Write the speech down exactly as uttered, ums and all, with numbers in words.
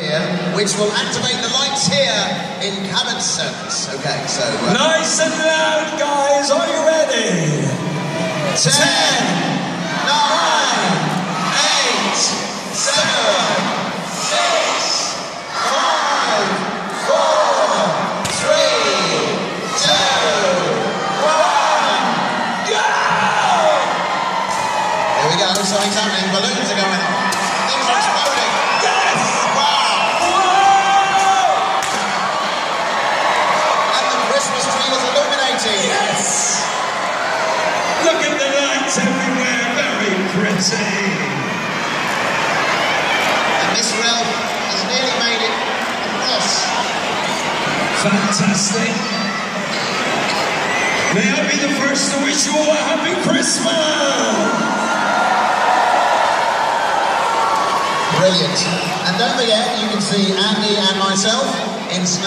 here, which will activate the lights here in Cabot Circus. Okay, so... Uh, nice and loud, guys. Are you ready? Ten, Ten nine, eight, seven, six, five, four, three, two, one, go! Here we go, something's happening. Balloons are going on. Things are exploding. Yes! Wow! Whoa! And the Christmas tree is illuminating. Yes! Look at the lights everywhere, very pretty. And Miss Ralph has nearly made it across. Fantastic. May I be the first to wish you all a happy Christmas! Brilliant. And don't forget, you can see Andy and myself in